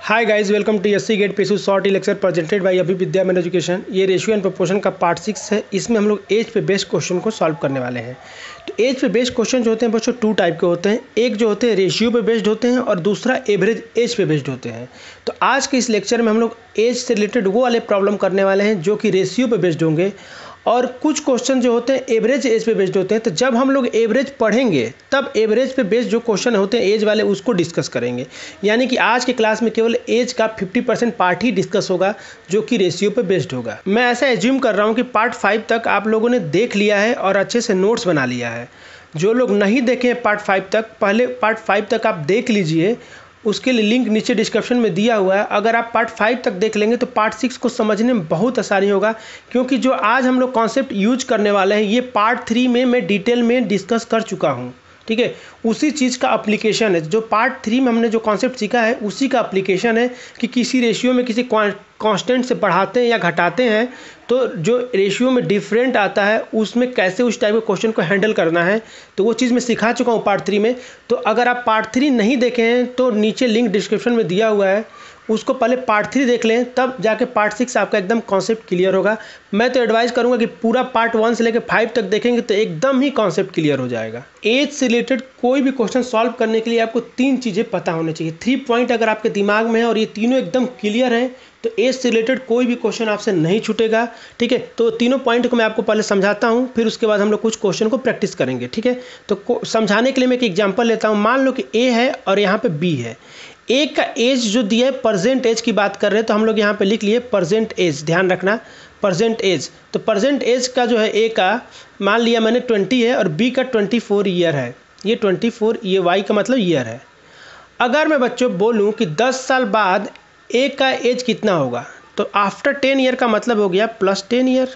Hi guys, welcome to SC GATE PSU short lecture presented by Abhi Vidya man education. ये ratio and proportion का part 6 है। इसमें हम लोग एज पे बेस्ड क्वेश्चन को सॉल्व करने वाले हैं। तो एज पे बेस्ड क्वेश्चन जो होते हैं बच्चों 2 टाइप के होते हैं। एक जो होते हैं रेशियो पे बेस्ड होते हैं और दूसरा एवरेज एज पे बेस्ड होते हैं। तो आज के इस लेक्चर में हम लोग एज से रिलेटेड वो वाले प्रॉब्लम करने वाले हैं जो कि रेशियो पे बेस्ड होंगे और कुछ क्वेश्चन जो होते हैं एवरेज एज पे बेस्ड होते हैं। तो जब हम लोग एवरेज पढ़ेंगे तब एवरेज पे बेस्ड जो क्वेश्चन होते हैं एज वाले उसको डिस्कस करेंगे। यानी कि आज के क्लास में केवल एज का 50% पार्ट ही डिस्कस होगा जो कि रेशियो पे बेस्ड होगा। मैं ऐसा एज्यूम कर रहा हूँ कि पार्ट 5 तक आप लोगों ने देख लिया है और अच्छे से नोट्स बना लिया है। जो लोग नहीं देखे हैं पार्ट 5 तक, पहले पार्ट 5 तक आप देख लीजिए। उसके लिए लिंक नीचे डिस्क्रिप्शन में दिया हुआ है। अगर आप पार्ट 5 तक देख लेंगे तो पार्ट 6 को समझने में बहुत आसानी होगा, क्योंकि जो आज हम लोग कॉन्सेप्ट यूज करने वाले हैं ये पार्ट 3 में मैं डिटेल में डिस्कस कर चुका हूँ। ठीक है, उसी चीज़ का अप्लीकेशन है। जो पार्ट 3 में हमने जो कॉन्सेप्ट सीखा है उसी का अप्लीकेशन है कि किसी रेशियो में किसी कांस्टेंट से बढ़ाते हैं या घटाते हैं तो जो रेशियो में डिफरेंट आता है उसमें कैसे उस टाइप के क्वेश्चन को हैंडल करना है। तो वो चीज़ मैं सिखा चुका हूँ पार्ट 3 में। तो अगर आप पार्ट 3 नहीं देखे हैं तो नीचे लिंक डिस्क्रिप्शन में दिया हुआ है, उसको पहले पार्ट 3 देख लें, तब जाके पार्ट 6 आपका एकदम कॉन्सेप्ट क्लियर होगा। मैं तो एडवाइस करूंगा कि पूरा पार्ट 1 से लेकर 5 तक देखेंगे तो एकदम ही कॉन्सेप्ट क्लियर हो जाएगा। एज से रिलेटेड कोई भी क्वेश्चन सॉल्व करने के लिए आपको 3 चीज़ें पता होनी चाहिए। 3 पॉइंट अगर आपके दिमाग में है और ये तीनों एकदम क्लियर हैं तो एज से रिलेटेड कोई भी क्वेश्चन आपसे नहीं छूटेगा। ठीक है, तो तीनों पॉइंट को मैं आपको पहले समझाता हूँ, फिर उसके बाद हम लोग कुछ क्वेश्चन को प्रैक्टिस करेंगे। ठीक है, तो समझाने के लिए मैं एक एग्जाम्पल लेता हूँ। मान लो कि ए है और यहाँ पे बी है। ए का एज जो दिया है, प्रेजेंट एज की बात कर रहे हैं, तो हम लोग यहाँ पे लिख लिए प्रेजेंट एज। ध्यान रखना प्रेजेंट एज। तो प्रेजेंट एज का जो है ए का मान लिया मैंने 20 है और बी का 24 ईयर है। ये 24, ये वाई का मतलब ईयर है। अगर मैं बच्चों बोलूँ कि 10 साल बाद ए का एज कितना होगा, तो आफ्टर 10 ईयर का मतलब हो गया +10 ईयर।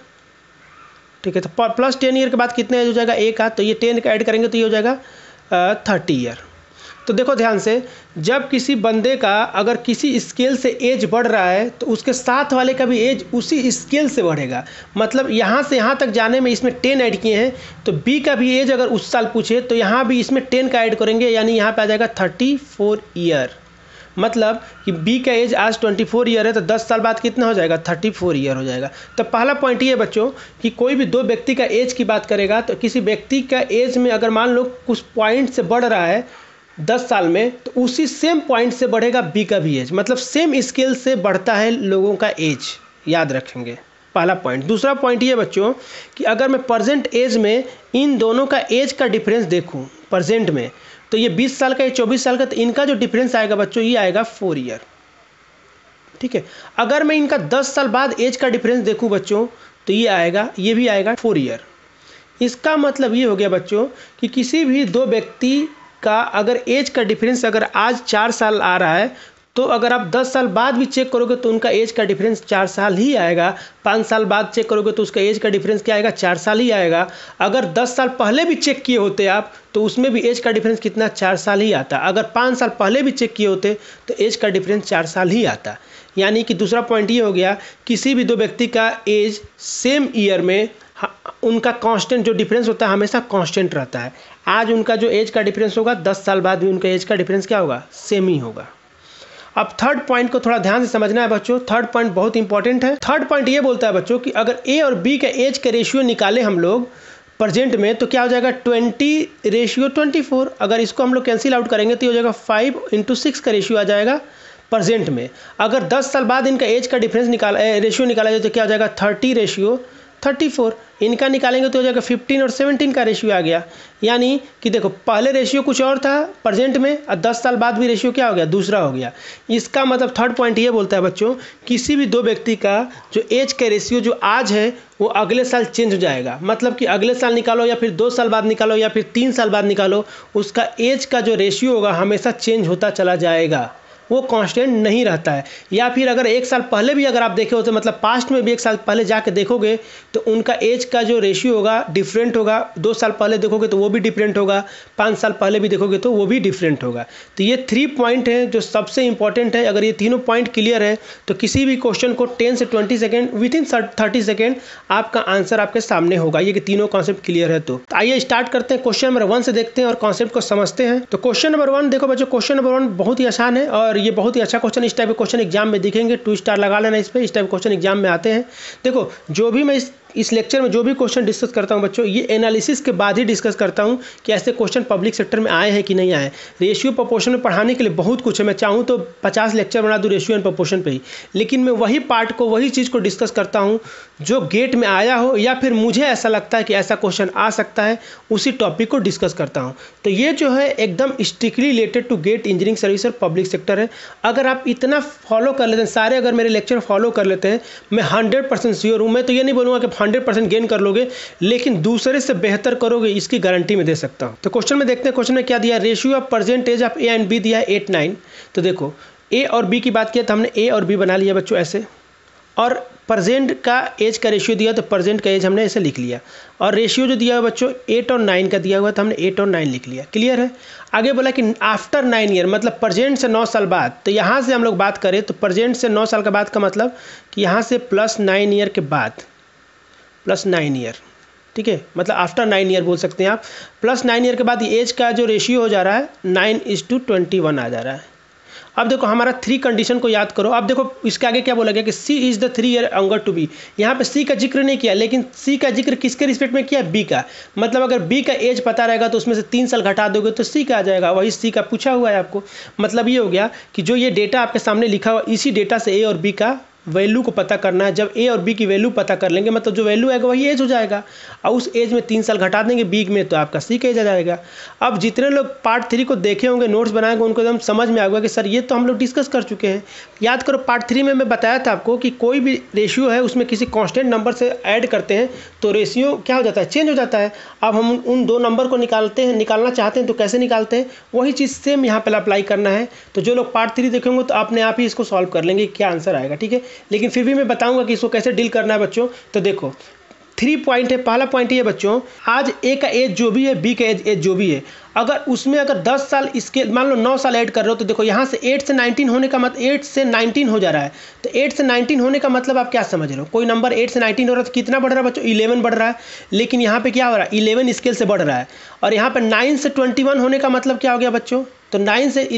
ठीक है, तो +10 ईयर के बाद कितना एज हो जाएगा ए का, तो ये 10 का ऐड करेंगे तो ये हो जाएगा 30 ईयर। तो देखो ध्यान से, जब किसी बंदे का अगर किसी स्केल से एज बढ़ रहा है तो उसके साथ वाले का भी एज उसी स्केल से बढ़ेगा। मतलब यहाँ से यहाँ तक जाने में इसमें 10 ऐड किए हैं, तो बी का भी एज अगर उस साल पूछे तो यहाँ भी इसमें 10 का ऐड करेंगे, यानी यहाँ पे आ जाएगा 34 ईयर। मतलब कि बी का एज आज 24 ईयर है तो 10 साल बाद कितना हो जाएगा, 34 ईयर हो जाएगा। तो पहला पॉइंट ये बच्चों कि कोई भी 2 व्यक्ति का एज की बात करेगा तो किसी व्यक्ति का एज में अगर मान लो कुछ पॉइंट से बढ़ रहा है 10 साल में, तो उसी सेम पॉइंट से बढ़ेगा बी का भी एज। मतलब सेम स्केल से बढ़ता है लोगों का एज, याद रखेंगे पहला पॉइंट। दूसरा पॉइंट ये बच्चों कि अगर मैं प्रेजेंट एज में इन दोनों का एज का डिफरेंस देखूं प्रेजेंट में, तो ये 20 साल का, ये 24 साल का, तो इनका जो डिफरेंस आएगा बच्चों ये आएगा 4 ईयर। ठीक है, अगर मैं इनका 10 साल बाद एज का डिफरेंस देखूं बच्चों तो ये आएगा, ये भी आएगा 4 ईयर। इसका मतलब ये हो गया बच्चों कि किसी भी 2 व्यक्ति का अगर एज का डिफरेंस अगर आज 4 साल आ रहा है तो अगर आप 10 साल बाद भी चेक करोगे तो उनका एज का डिफरेंस 4 साल ही आएगा। 5 साल बाद चेक करोगे तो उसका एज का डिफरेंस क्या आएगा, 4 साल ही आएगा। अगर 10 साल पहले भी चेक किए होते आप तो उसमें भी एज का डिफरेंस कितना, 4 साल ही आता। अगर 5 साल पहले भी चेक किए होते तो एज का डिफरेंस 4 साल ही आता। यानी कि दूसरा पॉइंट ये हो गया, किसी भी 2 व्यक्ति का एज सेम ईयर में उनका कांस्टेंट जो डिफरेंस होता है हमेशा कांस्टेंट रहता है। आज उनका जो एज का डिफरेंस होगा 10 साल बाद भी उनका एज का डिफरेंस क्या होगा, सेम ही होगा। अब थर्ड पॉइंट को थोड़ा ध्यान से समझना है बच्चों। थर्ड पॉइंट बहुत इंपॉर्टेंट है। थर्ड पॉइंट ये बोलता है बच्चों कि अगर ए और बी का एज का रेशियो निकाले हम लोग प्रेजेंट में तो क्या हो जाएगा, 20:24। अगर इसको हम लोग कैंसिल आउट करेंगे तो ये हो जाएगा 5:6 का रेशियो आ जाएगा प्रेजेंट में। अगर 10 साल बाद इनका एज का डिफरेंस रेशियो निकाला जाए तो क्या हो जाएगा, 30:34। इनका निकालेंगे तो हो जाएगा 15 और 17 का रेशियो आ गया। यानी कि देखो पहले रेशियो कुछ और था प्रेजेंट में और 10 साल बाद भी रेशियो क्या हो गया, दूसरा हो गया। इसका मतलब थर्ड पॉइंट ये बोलता है बच्चों, किसी भी 2 व्यक्ति का जो एज का रेशियो जो आज है वो अगले साल चेंज हो जाएगा। मतलब कि अगले साल निकालो या फिर 2 साल बाद निकालो या फिर 3 साल बाद निकालो, उसका एज का जो रेशियो होगा हमेशा चेंज होता चला जाएगा, वो कांस्टेंट नहीं रहता है। या फिर अगर 1 साल पहले भी अगर आप देखे होते, मतलब पास्ट में भी 1 साल पहले जाके देखोगे तो उनका एज का जो रेशियो होगा डिफरेंट होगा। 2 साल पहले देखोगे तो वो भी डिफरेंट होगा, 5 साल पहले भी देखोगे तो वो भी डिफरेंट होगा। तो ये 3 पॉइंट हैं जो सबसे इंपॉर्टेंट है। अगर ये तीनों पॉइंट क्लियर है तो किसी भी क्वेश्चन को 10 से 20 सेकेंड, विथिन 30 सेकेंड आपका आंसर आपके सामने होगा। ये कि तीनों कॉन्सेप्ट क्लियर है। तो आइए स्टार्ट करते हैं। क्वेश्चन नंबर 1 से देखते हैं और कॉन्सेप्ट को समझते हैं। तो क्वेश्चन नंबर 1 देखो बच्चों, क्वेश्चन नंबर 1 बहुत ही आसान है और और ये बहुत ही अच्छा क्वेश्चन, इस टाइप के क्वेश्चन एग्जाम में दिखेंगे, 2 स्टार लगा लेना इस पर, इस टाइप के क्वेश्चन एग्जाम में आते हैं। देखो जो भी मैं इस लेक्चर में जो भी क्वेश्चन डिस्कस करता हूं बच्चों, ये एनालिसिस के बाद ही डिस्कस करता हूं कि ऐसे क्वेश्चन पब्लिक सेक्टर में आए हैं कि नहीं आए। रेशियो प्रोपोर्शन में पढ़ाने के लिए बहुत कुछ है, मैं चाहूँ तो 50 लेक्चर बना दूँ रेशियो एंड प्रोपोर्शन पे ही, लेकिन मैं वही पार्ट को, वही चीज़ को डिस्कस करता हूँ जो गेट में आया हो या फिर मुझे ऐसा लगता है कि ऐसा क्वेश्चन आ सकता है, उसी टॉपिक को डिस्कस करता हूँ। तो ये जो है एकदम strictly related to GATE, engineering service और पब्लिक सेक्टर है। अगर आप इतना फॉलो कर लेते हैं, सारे अगर मेरे लेक्चर फॉलो कर लेते हैं, मैं 100% श्योर हूँ। मैं तो ये नहीं बोलूँगा कि 100% गेन कर लोगे, लेकिन दूसरे से बेहतर करोगे, इसकी गारंटी मैं दे सकता हूँ। तो क्वेश्चन में देखते हैं, क्वेश्चन में क्या दिया, ratio of percentage of A and B दिया है 8, 9। तो देखो ए और बी की बात किया तो हमने ए और बी बना लिया बच्चों ऐसे, और प्रेजेंट का एज का रेशियो दिया तो प्रेजेंट का एज हमने ऐसे लिख लिया, और रेशियो जो दिया हुआ बच्चों 8 और 9 का दिया हुआ तो हमने 8 और 9 लिख लिया। क्लियर है। आगे बोला कि आफ्टर 9 ईयर, मतलब प्रेजेंट से 9 साल बाद। तो यहाँ से हम लोग बात करें तो प्रेजेंट से 9 साल का बाद का मतलब कि यहाँ से +9 ईयर के बाद, +9 ईयर, ठीक है, मतलब आफ्टर 9 ईयर बोल सकते हैं आप। +9 ईयर के बाद एज का जो रेशियो हो जा रहा है 9:21 आ जा रहा है। अब देखो हमारा 3 कंडीशन को याद करो। अब देखो इसके आगे क्या बोला गया कि C is the 3 year younger to B. यहाँ पे सी का जिक्र नहीं किया, लेकिन सी का जिक्र किसके रिस्पेक्ट में किया, बी का। मतलब अगर बी का एज पता रहेगा तो उसमें से 3 साल घटा दोगे तो सी का आ जाएगा, वही सी का पूछा हुआ है आपको। मतलब ये हो गया कि जो ये डेटा आपके सामने लिखा हुआ, इसी डेटा से ए और बी का वैल्यू को पता करना है। जब ए और बी की वैल्यू पता कर लेंगे, मतलब जो वैल्यू आएगा वही एज हो जाएगा, और उस एज में 3 साल घटा देंगे बी में, तो आपका सी का एज आ जाएगा। अब जितने लोग पार्ट 3 को देखे होंगे, नोट्स बनाएंगे, उनको एकदम समझ में आ गया कि सर ये तो हम लोग डिस्कस कर चुके हैं। याद करो पार्ट 3 में मैं बताया था आपको कि कोई भी रेशियो है उसमें किसी कॉन्स्टेंट नंबर से ऐड करते हैं तो रेशियो क्या हो जाता है, चेंज हो जाता है। अब हम उन 2 नंबर को निकालना चाहते हैं तो कैसे निकालते हैं, वही चीज़ सेम यहाँ पर अप्लाई करना है। तो जो लोग पार्ट 3 देखेंगे तो अपने आप ही इसको सॉल्व कर लेंगे क्या आंसर आएगा, ठीक है। लेकिन फिर भी मैं बताऊंगा कि इसको कैसे डील करना है बच्चों। तो देखो 3 पॉइंट है। पहला पॉइंट ये बच्चों, आज ए का एज जो भी है, बी का एज जो भी है, अगर उसमें अगर 10 साल इसके मान लो 9 साल ऐड कर रहे हो, तो देखो यहाँ से 8 से 19 होने का मतलब 8 से 19 हो जा रहा है। तो 8 से 19 होने का मतलब आप क्या समझ रहे हो, कोई नंबर 8 से 19 हो रहा है तो कितना बढ़ रहा है बच्चों, 11 बढ़ रहा है। लेकिन यहाँ पे क्या हो रहा है, 11 स्केल से बढ़ रहा है। और यहाँ पे 9 से 21 होने का मतलब क्या हो गया बच्चों, तो 9 से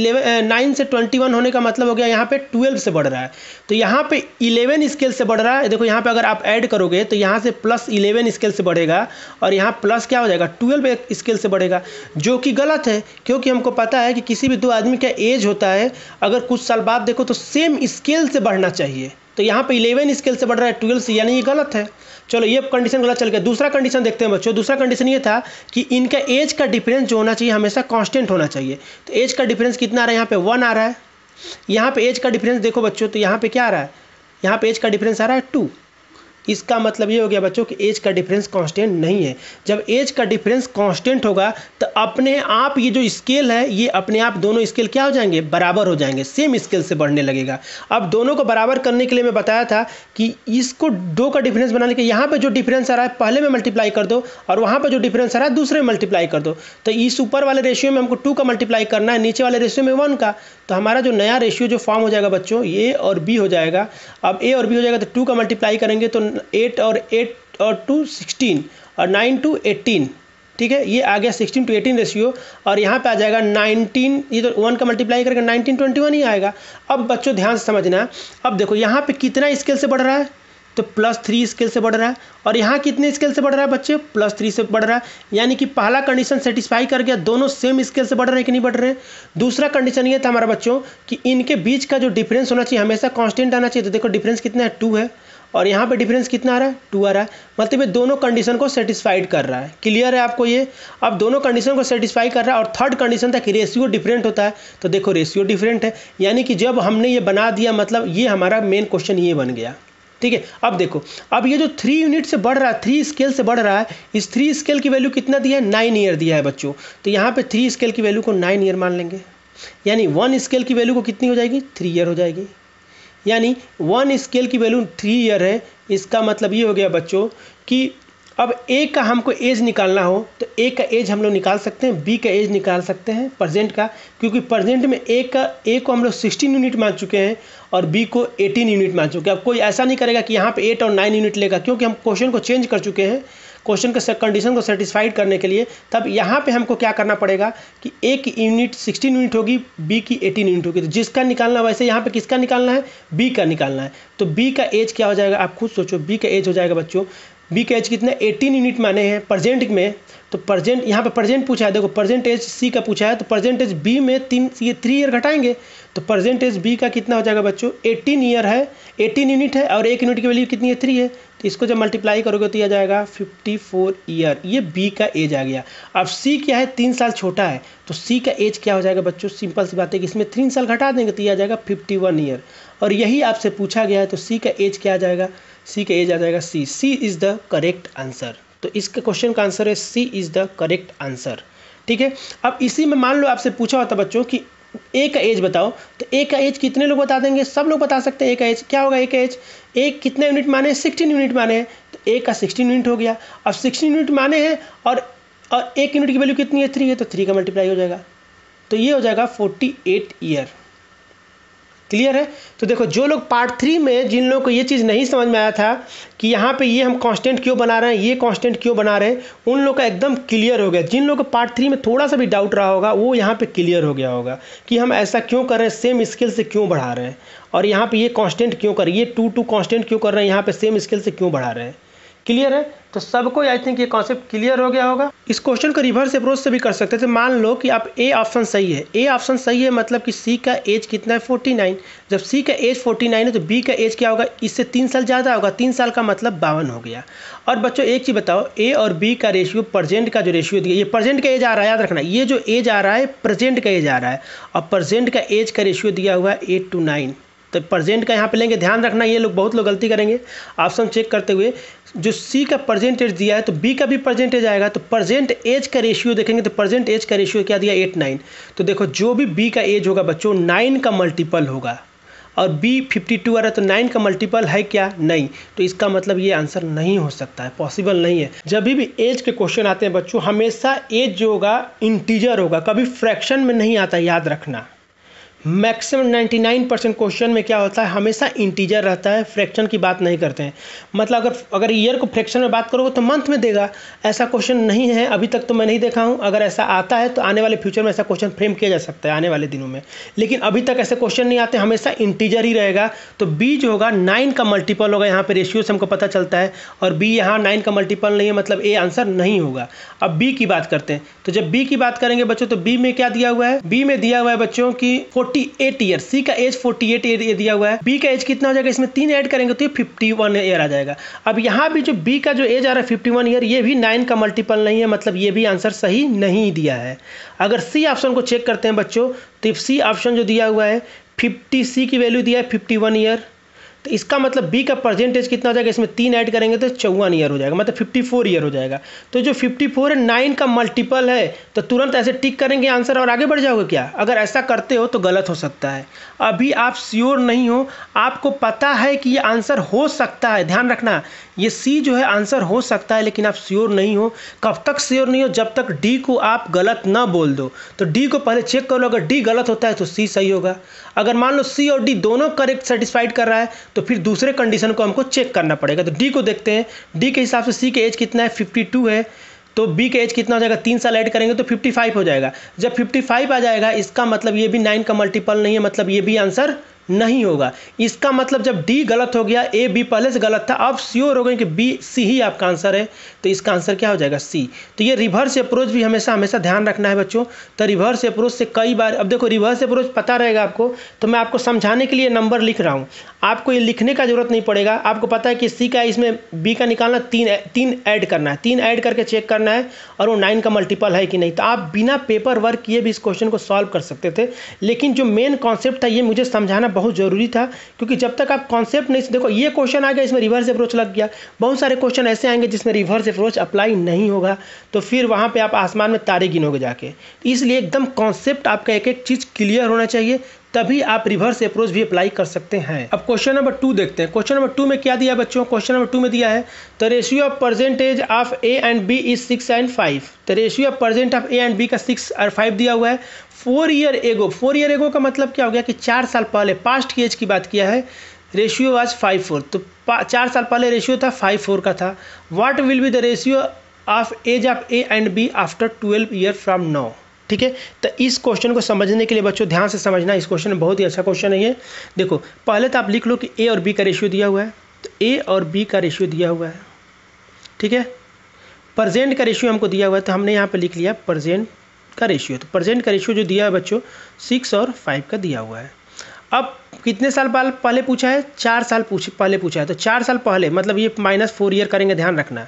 21 होने का मतलब हो गया यहाँ पे 12 से बढ़ रहा है। तो यहाँ पे 11 स्केल से बढ़ रहा है। देखो यहाँ पे अगर आप ऐड करोगे तो यहाँ से +11 स्केल से बढ़ेगा, और यहाँ प्लस क्या हो जाएगा, 12 स्केल से बढ़ेगा, जो कि गलत है। क्योंकि हमको पता है कि किसी भी 2 आदमी का एज होता है, अगर कुछ साल बाद देखो तो सेम स्केल से बढ़ना चाहिए। तो यहाँ पे 11 स्केल से बढ़ रहा है 12 से, यानी ये गलत है। चलो ये कंडीशन गलत चल गया। दूसरा कंडीशन देखते हैं बच्चों। दूसरा कंडीशन ये था कि इनका एज का डिफरेंस जो होना चाहिए हमेशा कांस्टेंट होना चाहिए। तो एज का डिफरेंस कितना आ रहा है, यहाँ पे 1 आ रहा है। यहाँ पे एज का डिफरेंस देखो बच्चों, तो यहाँ पे क्या आ रहा है, यहाँ पे एज का डिफरेंस आ रहा है 2। इसका मतलब ये हो गया बच्चों कि एज का डिफरेंस कांस्टेंट नहीं है। जब एज का डिफरेंस कांस्टेंट होगा तो अपने आप ये जो स्केल है, ये अपने आप दोनों स्केल क्या हो जाएंगे, बराबर हो जाएंगे, सेम स्केल से बढ़ने लगेगा। अब दोनों को बराबर करने के लिए मैं बताया था कि इसको 2 का डिफरेंस बनाने के, यहाँ पे जो डिफरेंस आ रहा है पहले में मल्टीप्लाई कर दो, और वहाँ पर जो डिफरेंस आ रहा है दूसरे में मल्टीप्लाई कर दो। तो इस ऊपर वाले रेशियो में हमको 2 का मल्टीप्लाई करना है, नीचे वाले रेशियो में 1 का। तो हमारा जो नया रेशियो जो फॉर्म हो जाएगा बच्चों, ए और बी हो जाएगा। अब ए और बी हो जाएगा तो 2 का मल्टीप्लाई करेंगे तो 8 और 2 16, और 9 to 18, ठीक है, ये आ गया 16 to 18 रेशियो। और यहाँ पे आ जाएगा 19, ये तो 1 का मल्टीप्लाई करके 1921 ही आएगा। अब बच्चों ध्यान से समझना, अब देखो यहाँ पे कितना स्केल से बढ़ रहा है, तो +3 स्केल से बढ़ रहा है। और यहाँ कितने स्केल से बढ़ रहा है बच्चे, +3 से बढ़ रहा है। यानी कि पहला कंडीशन सेटिस्फाई कर गया, दोनों सेम स्केल से बढ़ रहे हैं कि नहीं बढ़ रहे हैं। दूसरा कंडीशन ये था हमारा बच्चों कि इनके बीच का जो डिफरेंस होना चाहिए हमेशा कांस्टेंट आना चाहिए। तो देखो डिफरेंस कितना है, 2 है, और यहाँ पे डिफरेंस कितना आ रहा है, 2 आ रहा है। मतलब ये दोनों कंडीशन को सेटिस्फाइड कर रहा है। क्लियर है आपको ये। अब दोनों कंडीशन को सेटिस्फाई कर रहा है। और थर्ड कंडीशन था कि रेशियो डिफरेंट होता है। तो देखो रेशियो डिफरेंट है, यानी कि जब हमने ये बना दिया, मतलब ये हमारा मेन क्वेश्चन ये बन गया, ठीक है। अब देखो, अब ये जो 3 यूनिट से बढ़ रहा है, 3 स्केल से बढ़ रहा है, इस 3 स्केल की वैल्यू कितना दिया है, 9 ईयर दिया है बच्चों। तो यहाँ पे 3 स्केल की वैल्यू को 9 ईयर मान लेंगे, यानी 1 स्केल की वैल्यू को कितनी हो जाएगी, 3 ईयर हो जाएगी। यानी 1 स्केल की वैल्यू 3 ईयर है। इसका मतलब ये हो गया बच्चों कि अब ए का हमको एज निकालना हो तो ए का एज हम लोग निकाल सकते हैं, बी का एज निकाल सकते हैं प्रेजेंट का, क्योंकि प्रेजेंट में ए को हम लोग 16 यूनिट मान चुके हैं और बी को 18 यूनिट मान चुके हैं। अब कोई ऐसा नहीं करेगा कि यहाँ पे 8 और 9 यूनिट लेगा, क्योंकि हम क्वेश्चन को चेंज कर चुके हैं। क्वेश्चन के कंडीशन को सेटिस्फाइड करने के लिए, तब यहाँ पे हमको क्या करना पड़ेगा कि ए की यूनिट 16 यूनिट होगी, बी की 18 यूनिट होगी। तो जिसका निकालना, वैसे यहाँ पे किसका निकालना है, बी का निकालना है। तो बी का एज क्या हो जाएगा, आप खुद सोचो। बी का एज हो जाएगा बच्चों, बी का एज कितना, 18 यूनिट माने हैं प्रेजेंट में। तो प्रेजेंट, यहाँ पे प्रेजेंट पूछा है, देखो प्रेजेंट एज सी का पूछा है, तो प्रेजेंट एज बी में 3 ईयर घटाएंगे, तो प्रेजेंट एज बी का कितना हो जाएगा बच्चों, 18 ईयर है, 18 यूनिट है, और 1 यूनिट की वैल्यू कितनी है, 3 है। तो इसको जब मल्टीप्लाई करोगे तो यह आ जाएगा 54 ईयर, ये बी का एज आ गया। अब सी क्या है, 3 साल छोटा है, तो सी का एज क्या हो जाएगा बच्चों, सिंपल सी बात है कि इसमें 3 साल घटा देंगे तो यह आ जाएगा 51 ईयर। और यही आपसे पूछा गया है, तो सी का एज क्या आ जाएगा, सी का एज आ जाएगा C. C is the correct answer. तो इसके क्वेश्चन का आंसर है C is the correct answer. ठीक है। अब इसी में मान लो आपसे पूछा होता बच्चों कि ए का एज बताओ, तो ए का एज कितने लोग बता देंगे, सब लोग बता सकते हैं। ए का एज क्या होगा, ए का एज, ए कितने यूनिट माने, 16 यूनिट माने हैं, तो ए का 16 यूनिट हो गया। अब 16 यूनिट माने हैं और 1 यूनिट की वैल्यू कितनी है, 3 है, तो 3 का मल्टीप्लाई हो जाएगा, तो ये हो जाएगा 48 ईयर। क्लियर है। तो देखो, जो लोग पार्ट 3 में, जिन लोगों को ये चीज़ नहीं समझ में आया था कि यहाँ पे ये हम कांस्टेंट क्यों बना रहे हैं, ये कांस्टेंट क्यों बना रहे हैं, उन लोगों का एकदम क्लियर हो गया। जिन लोगों को पार्ट 3 में थोड़ा सा भी डाउट रहा होगा, वो यहाँ पे क्लियर हो गया होगा कि हम ऐसा क्यों कर रहे हैं, सेम स्केल से क्यों बढ़ा रहे हैं, और यहाँ पे ये कांस्टेंट क्यों कर रहे हैं, ये 2 कांस्टेंट क्यों कर रहे हैं, यहाँ पे सेम स्केल से क्यों बढ़ा रहे हैं। क्लियर है। तो सबको आई थिंक ये कॉन्सेप्ट क्लियर हो गया होगा। इस क्वेश्चन को रिवर्स अप्रोच से भी कर सकते थे। मान लो कि आप ए ऑप्शन सही है, ए ऑप्शन सही है, मतलब कि सी का एज कितना है, 49। जब सी का एज 49 है तो बी का एज क्या होगा, इससे 3 साल ज़्यादा होगा, 3 साल का मतलब 52 हो गया। और बच्चों एक चीज़ बताओ, ए और बी का रेशियो, प्रेजेंट का जो रेशियो दिया, ये प्रेजेंट का एज आ रहा है, याद रखना, ये जो एज आ रहा है प्रेजेंट का एज आ रहा है, और प्रेजेंट का एज का रेशियो दिया हुआ है 8:9। तो प्रेजेंट का यहाँ पे लेंगे, ध्यान रखना, ये लोग बहुत लोग गलती करेंगे ऑप्शन चेक करते हुए। जो सी का परसेंटेज दिया है तो बी का भी परसेंटेज आएगा, तो प्रेजेंट एज का रेशियो देखेंगे तो प्रेजेंट एज का रेशियो क्या दिया, 8:9। तो देखो, जो भी बी का एज होगा बच्चों 9 का मल्टीपल होगा, और बी 52 आ रहा है तो 9 का मल्टीपल है क्या, नहीं। तो इसका मतलब ये आंसर नहीं हो सकता है, पॉसिबल नहीं है। जब भी एज के क्वेश्चन आते हैं बच्चों, हमेशा एज जो होगा इंटीजर होगा, कभी फ्रैक्शन में नहीं आता, याद रखना। मैक्सिमम 99% क्वेश्चन में क्या होता है, हमेशा इंटीजर रहता है, फ्रैक्शन की बात नहीं करते हैं। मतलब अगर ईयर को फ्रैक्शन में बात करोगे तो मंथ में देगा, ऐसा क्वेश्चन नहीं है, अभी तक तो मैं नहीं देखा हूं। अगर ऐसा आता है तो आने वाले फ्यूचर में ऐसा क्वेश्चन फ्रेम किया जा सकता है आने वाले दिनों में, लेकिन अभी तक ऐसे क्वेश्चन नहीं आते, हमेशा इंटीजर ही रहेगा। तो बी जो होगा 9 का मल्टीपल होगा, यहाँ पे रेशियो से हमको पता चलता है, और बी यहाँ 9 का मल्टीपल नहीं है, मतलब ए आंसर नहीं होगा। अब बी की बात करते हैं, तो जब बी की बात करेंगे बच्चों, तो बी में क्या दिया हुआ है, बी में दिया हुआ है बच्चों की 48 ईयर, सी का एज 48 ईयर दिया हुआ है, बी का एज कितना हो जाएगा, इसमें 3 ऐड करेंगे तो ये 51 ईयर आ जाएगा। अब यहाँ भी जो बी का जो एज आ रहा है 51 ईयर, ये भी 9 का मल्टीपल नहीं है, मतलब ये भी आंसर सही नहीं दिया है। अगर सी ऑप्शन को चेक करते हैं बच्चों, तो सी ऑप्शन जो दिया हुआ है 50, सी की वैल्यू दिया है 51 ईयर, तो इसका मतलब बी का परसेंटेज कितना हो जाएगा, इसमें 3 ऐड करेंगे तो 54 ईयर हो जाएगा, मतलब 54 ईयर हो जाएगा। तो जो 54 है 9 का मल्टीपल है, तो तुरंत ऐसे टिक करेंगे आंसर और आगे बढ़ जाओगे क्या? अगर ऐसा करते हो तो गलत हो सकता है। अभी आप श्योर नहीं हो, आपको पता है कि ये आंसर हो सकता है, ध्यान रखना, ये सी जो है आंसर हो सकता है, लेकिन आप श्योर नहीं हो। कब तक श्योर नहीं हो? जब तक डी को आप गलत ना बोल दो। तो डी को पहले चेक कर लो, अगर डी गलत होता है तो सी सही होगा। अगर मान लो सी और डी दोनों करेक्ट सेटिस्फाइड कर रहा है, तो फिर दूसरे कंडीशन को हमको चेक करना पड़ेगा। तो डी को देखते हैं, डी के हिसाब से सी के एज कितना है, 52 है, तो बी का एज कितना हो जाएगा, 3 साल ऐड करेंगे तो 55 हो जाएगा। जब 55 आ जाएगा, इसका मतलब ये भी 9 का मल्टीपल नहीं है, मतलब ये भी आंसर नहीं होगा। इसका मतलब जब डी गलत हो गया, ए बी पहले से गलत था, अब श्योर हो गए कि बी सी ही आपका आंसर है, तो इसका आंसर क्या हो जाएगा, सी। तो ये रिवर्स अप्रोच भी हमेशा ध्यान रखना है बच्चों। तो रिवर्स अप्रोच से कई बार, अब देखो रिवर्स अप्रोच पता रहेगा आपको, तो मैं आपको समझाने के लिए नंबर लिख रहा हूँ, आपको ये लिखने का जरूरत नहीं पड़ेगा। आपको पता है कि सी का, इसमें बी का निकालना, 3 ऐड करना है, 3 ऐड करके चेक करना है और वो 9 का मल्टीपल है कि नहीं। तो आप बिना पेपर वर्क किए भी इस क्वेश्चन को सॉल्व कर सकते थे, लेकिन जो मेन कॉन्सेप्ट था ये मुझे समझाना बहुत ज़रूरी था, क्योंकि जब तक आप कॉन्सेप्ट नहीं, देखो ये क्वेश्चन आ गया, इसमें रिवर्स अप्रोच लग गया, बहुत सारे क्वेश्चन ऐसे आएंगे जिसमें रिवर्स अप्रोच अप्लाई नहीं होगा, तो फिर वहाँ पे आप आसमान में तारे गिनोगे जाके। इसलिए एकदम कॉन्सेप्ट आपका एक एक चीज़ क्लियर होना चाहिए, तभी आप रिवर्स अप्रोच भी अप्लाई कर सकते हैं। अब क्वेश्चन नंबर 2 देखते हैं। क्वेश्चन नंबर 2 में क्या दिया बच्चों? क्वेश्चन नंबर 2 में दिया है the ratio of percentage of A and B is 6 and 5। तो ratio of percent of A and B का 6 और 5 दिया हुआ है। 4 ईयर एगो, 4 ईयर एगो का मतलब क्या हो गया कि 4 साल पहले, पास्ट की एज की बात किया है, रेशियो वाज 5:4, तो 4 साल पहले रेशियो था 5:4 का था। What will be the ratio of age of A and B after 12 year from now. ठीक है, तो इस क्वेश्चन को समझने के लिए बच्चों ध्यान से समझना, इस क्वेश्चन में बहुत ही अच्छा क्वेश्चन है ये। देखो पहले तो आप लिख लो कि ए और बी का रेशियो दिया हुआ है, तो ए और बी का रेशियो दिया हुआ है। ठीक है, प्रेजेंट का रेशियो हमको दिया हुआ है, तो हमने यहाँ पे लिख लिया प्रेजेंट का रेशियो। तो प्रेजेंट का रेशियो जो दिया है बच्चों 6 और 5 का दिया हुआ है। अब कितने साल पहले पूछा है, 4 साल पहले पूछा है, तो 4 साल पहले मतलब ये -4 ईयर करेंगे, ध्यान रखना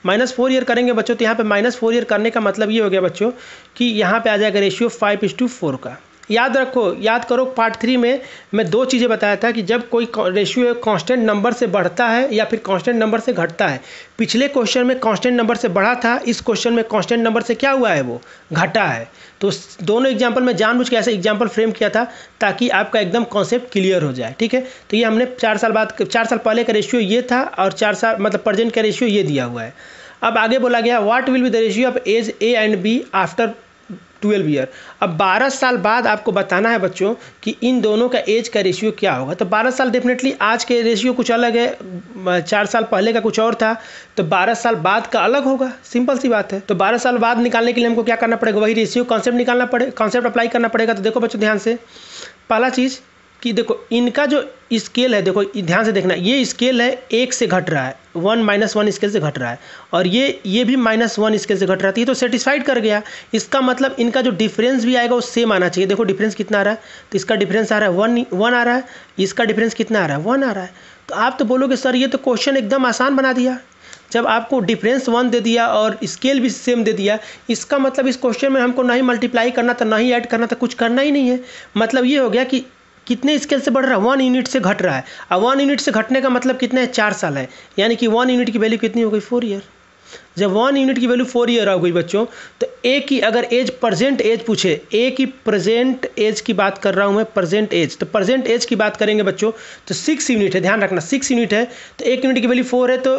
-4 ईयर करेंगे बच्चों। तो यहाँ पे -4 ईयर करने का मतलब ये हो गया बच्चों कि यहाँ पे आ जाएगा रेशियो 5:4 का। याद करो पार्ट 3 में मैं 2 चीज़ें बताया था कि जब कोई रेशियो कांस्टेंट नंबर से बढ़ता है या फिर कांस्टेंट नंबर से घटता है। पिछले क्वेश्चन में कांस्टेंट नंबर से बढ़ा था, इस क्वेश्चन में कांस्टेंट नंबर से क्या हुआ है, वो घटा है। तो दोनों एग्जाम्पल में जानबूझ के ऐसे एग्जाम्पल फ्रेम किया था ताकि आपका एकदम कॉन्सेप्ट क्लियर हो जाए। ठीक है, तो ये हमने 4 साल पहले का रेशियो ये था और 4 साल मतलब प्रेजेंट का रेशियो ये दिया हुआ है। अब आगे बोला गया what will be the ratio of age A and B after 12 year. अब 12 साल बाद आपको बताना है बच्चों कि इन दोनों का एज का रेशियो क्या होगा। तो 12 साल डेफिनेटली आज के रेशियो कुछ अलग है, 4 साल पहले का कुछ और था, तो 12 साल बाद का अलग होगा, सिंपल सी बात है। तो 12 साल बाद निकालने के लिए हमको क्या करना पड़ेगा, वही रेशियो कॉन्सेप्ट अप्लाई करना पड़ेगा। तो देखो बच्चों ध्यान से, पहला चीज़ कि देखो इनका जो स्केल है, देखो ध्यान से देखना, ये स्केल है 1 से घट रहा है, 1 -1 स्केल से घट रहा है, और ये भी -1 स्केल से घट रहा है। तो ये तो सेटिस्फाइड कर गया। इसका मतलब इनका जो डिफरेंस भी आएगा वो सेम आना चाहिए। देखो डिफरेंस कितना आ रहा है, तो इसका डिफरेंस आ रहा है 1 आ रहा है, इसका डिफरेंस कितना आ रहा है 1 आ रहा है। तो आप तो बोलोगे सर ये तो क्वेश्चन एकदम आसान बना दिया, जब आपको डिफरेंस 1 दे दिया और स्केल भी सेम दे दिया, इसका मतलब इस क्वेश्चन में हमको ना ही मल्टीप्लाई करना था, ना ही ऐड करना था, कुछ करना ही नहीं है। मतलब ये हो गया कि कितने स्केल से बढ़ रहा है, 1 यूनिट से घट रहा है। अब 1 यूनिट से घटने का मतलब कितना है, 4 साल है, यानी कि 1 यूनिट की वैल्यू कितनी हो गई, 4 ईयर। जब 1 यूनिट की वैल्यू 4 ईयर हो गई बच्चों, तो ए की अगर एज प्रेजेंट एज पूछे, ए की प्रेजेंट एज की बात कर रहा हूँ मैं, प्रेजेंट एज, तो प्रेजेंट एज की बात करेंगे बच्चों तो 6 यूनिट है, ध्यान रखना 6 यूनिट है। तो 1 यूनिट की वैल्यू 4 है, तो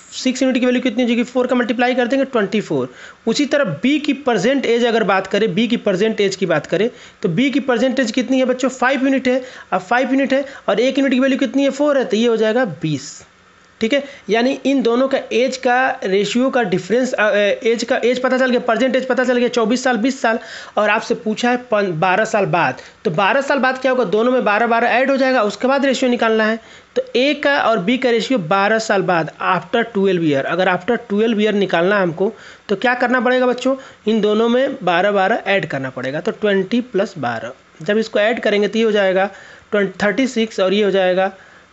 6 यूनिट की वैल्यू कितनी हो जाएगी, 4 का मल्टीप्लाई कर देंगे 24। उसी तरह बी की प्रेजेंट एज अगर बात करें, बी की प्रेजेंट एज की बात करें, तो बी की प्रेजेंट एज कितनी है बच्चों, 5 यूनिट है। अब 5 यूनिट है और 1 यूनिट की वैल्यू कितनी है, 4 है, तो ये हो जाएगा 20। ठीक है, यानी इन दोनों का एज का रेशियो का डिफरेंस, एज पता चल गया, प्रेजेंट एज पता चल गया 24 साल 20 साल, और आपसे पूछा है 12 साल बाद। तो 12 साल बाद क्या होगा, दोनों में 12 ऐड हो जाएगा, उसके बाद रेशियो निकालना है। तो ए का और बी का रेशियो 12 साल बाद आफ्टर 12 ईयर, अगर आफ्टर 12 ईयर निकालना है हमको तो क्या करना पड़ेगा बच्चों, इन दोनों में 12 ऐड करना पड़ेगा। तो 20 + 12, जब इसको ऐड करेंगे तो ये हो जाएगा 36 और ये हो जाएगा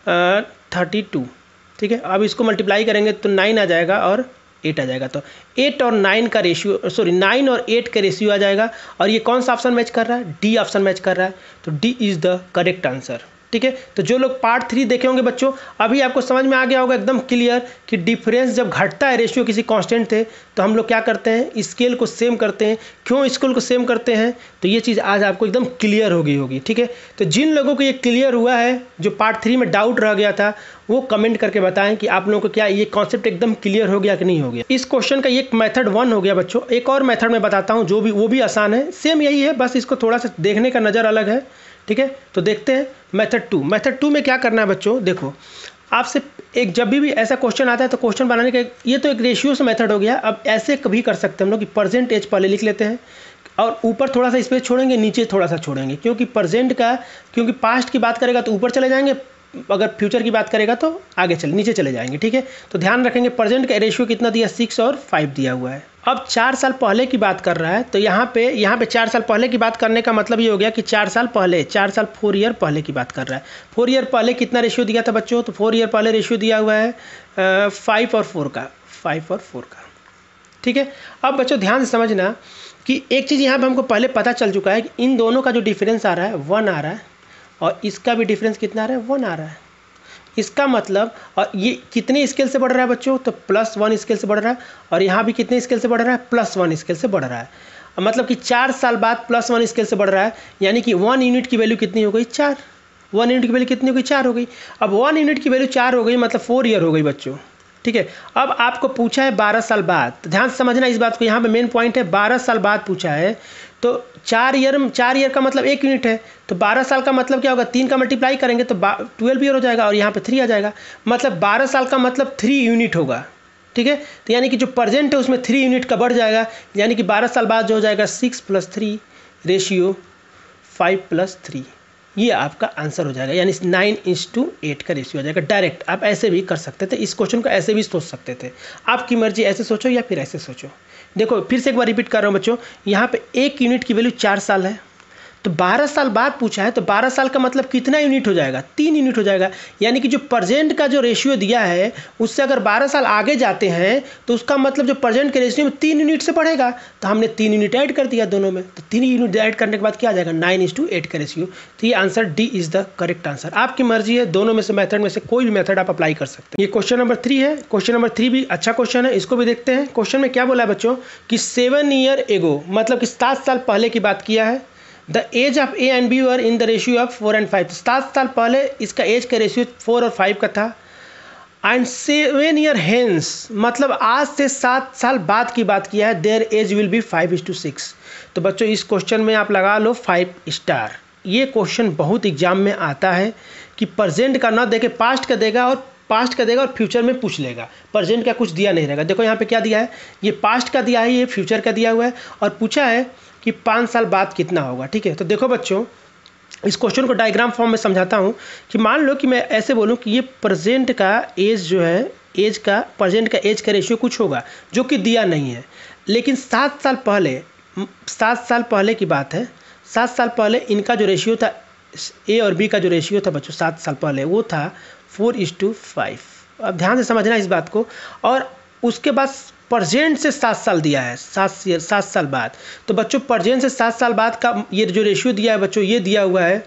32। ठीक है, अब इसको मल्टीप्लाई करेंगे तो 9 आ जाएगा और 8 आ जाएगा। तो 8 और 9 का रेशियो, 9 और 8 का रेशियो आ जाएगा। और ये कौन सा ऑप्शन मैच कर रहा है, डी ऑप्शन मैच कर रहा है। तो D is the correct answer. ठीक है, तो जो लोग पार्ट 3 देखे होंगे बच्चों, अभी आपको समझ में आ गया होगा एकदम क्लियर कि डिफरेंस जब घटता है रेशियो किसी कांस्टेंट थे तो हम लोग क्या करते हैं, स्केल को सेम करते हैं। क्यों स्केल को सेम करते हैं, तो ये चीज़ आज आपको एकदम क्लियर हो गई होगी। ठीक है, तो जिन लोगों को ये क्लियर हुआ है, जो पार्ट 3 में डाउट रह गया था, वो कमेंट करके बताएं कि आप लोगों को क्या ये कॉन्सेप्ट एकदम क्लियर हो गया कि नहीं हो गया। इस क्वेश्चन का ये मेथड 1 हो गया बच्चों। एक और मेथड मैं बताता हूँ वो भी आसान है, सेम यही है, बस इसको थोड़ा सा देखने का नज़र अलग है। ठीक है, तो देखते हैं मेथड 2। मेथड 2 में क्या करना है बच्चों, देखो आपसे एक जब भी ऐसा क्वेश्चन आता है तो क्वेश्चन बनाने का ये तो एक रेशियो से मेथड हो गया। अब ऐसे कभी कर सकते हैं हम लोग कि प्रेजेंट एज पहले लिख लेते हैं और ऊपर थोड़ा सा स्पेस छोड़ेंगे, नीचे थोड़ा सा छोड़ेंगे, क्योंकि पास्ट की बात करेगा तो ऊपर चले जाएंगे, अगर फ्यूचर की बात करेगा तो नीचे चले जाएंगे। ठीक है, तो ध्यान रखेंगे प्रेजेंट का रेशियो कितना दिया, 6 और 5 दिया हुआ है। अब 4 साल पहले की बात कर रहा है, तो यहाँ पे 4 साल पहले की बात करने का मतलब ये हो गया कि 4 साल 4 ईयर पहले की बात कर रहा है। 4 ईयर पहले कितना रेशियो दिया था बच्चों, तो 4 ईयर पहले रेशियो दिया हुआ है 5 और 4 का। ठीक है, अब बच्चों ध्यान से समझना कि एक चीज़ यहाँ पर हमको पहले पता चल चुका है कि इन दोनों का जो डिफरेंस आ रहा है 1 आ रहा है, और इसका भी डिफरेंस कितना आ रहा है, 1 आ रहा है। इसका मतलब, और ये कितने स्केल से बढ़ रहा है बच्चों, तो +1 स्केल से बढ़ रहा है, और यहाँ भी कितने स्केल से बढ़ रहा है, +1 स्केल से बढ़ रहा है। मतलब कि 4 साल बाद +1 स्केल से बढ़ रहा है, यानी कि 1 यूनिट की वैल्यू कितनी हो गई, 4। 1 यूनिट की वैल्यू कितनी हो गई, 4 हो गई। अब 1 यूनिट की वैल्यू 4 हो गई, मतलब 4 ईयर हो गई बच्चों। ठीक है, अब आपको पूछा है 12 साल बाद, तो ध्यान से समझना इस बात को, यहाँ पे मेन पॉइंट है 12 साल बाद पूछा है। तो 4 ईयर का मतलब 1 यूनिट है, तो 12 साल का मतलब क्या होगा, 3 का मल्टीप्लाई करेंगे तो 12 ईयर हो जाएगा और यहाँ पे 3 आ जाएगा, मतलब 12 साल का मतलब 3 यूनिट होगा। ठीक है, तो यानी कि जो प्रेजेंट है उसमें 3 यूनिट का बढ़ जाएगा, यानी कि 12 साल बाद जो हो जाएगा 6 + 3 रेशियो 5 + 3, ये आपका आंसर हो जाएगा, यानी 9:8 का रेशियो हो जाएगा। डायरेक्ट आप ऐसे भी कर सकते थे, इस क्वेश्चन को ऐसे भी सोच सकते थे, आपकी मर्जी, ऐसे सोचो या फिर ऐसे सोचो। देखो फिर से एक बार रिपीट कर रहा हूँ बच्चों, यहाँ पे 1 यूनिट की वैल्यू 4 साल है, तो 12 साल बाद पूछा है, तो 12 साल का मतलब कितना यूनिट हो जाएगा, 3 यूनिट हो जाएगा, यानी कि जो प्रेजेंट का जो रेशियो दिया है उससे अगर 12 साल आगे जाते हैं तो उसका मतलब जो प्रेजेंट के रेशियो में 3 यूनिट से बढ़ेगा, तो हमने 3 यूनिट ऐड कर दिया दोनों में, तो 3 यूनिट ऐड करने के बाद क्या आ जाएगा, 9:8 का रेशियो। तो ये answer D is the correct answer. आपकी मर्जी है, दोनों में से मेथड में से कोई भी मेथड आप अप्लाई कर सकते हैं। ये क्वेश्चन नंबर 3 है। क्वेश्चन नंबर 3 भी अच्छा क्वेश्चन है, इसको भी देखते हैं। क्वेश्चन में क्या बोला है बच्चों कि 7 ईयर एगो, मतलब कि 7 साल पहले की बात किया है। The age of A and B were in the ratio of 4 and 5, 7 साल पहले इसका एज का रेशियो 4 और 5 का था। एंड 7 ईयर हेंस, मतलब आज से 7 साल बाद की बात किया है, देयर एज विल बी 5:6। तो बच्चों इस क्वेश्चन में आप लगा लो 5 स्टार। ये क्वेश्चन बहुत एग्जाम में आता है कि प्रेजेंट का ना देके पास्ट का देगा और फ्यूचर में पूछ लेगा, प्रेजेंट का कुछ दिया नहीं रहेगा। देखो यहाँ पे क्या दिया है, ये पास्ट का दिया है, ये फ्यूचर का दिया हुआ है, और पूछा है कि 5 साल बाद कितना होगा। ठीक है, तो देखो बच्चों इस क्वेश्चन को डायग्राम फॉर्म में समझाता हूँ कि मान लो कि मैं ऐसे बोलूँ कि ये प्रेजेंट का एज जो है, प्रेजेंट का एज का रेशियो कुछ होगा जो कि दिया नहीं है, लेकिन 7 साल पहले की बात है। 7 साल पहले इनका जो रेशियो था, ए और बी का जो रेशियो था बच्चों 7 साल पहले, वो था 4:5। अब ध्यान से समझना इस बात को। और उसके बाद प्रेजेंट से 7 साल दिया है, 7 साल बाद। तो बच्चों प्रेजेंट से 7 साल बाद का ये जो रेशियो दिया है बच्चों, ये दिया हुआ है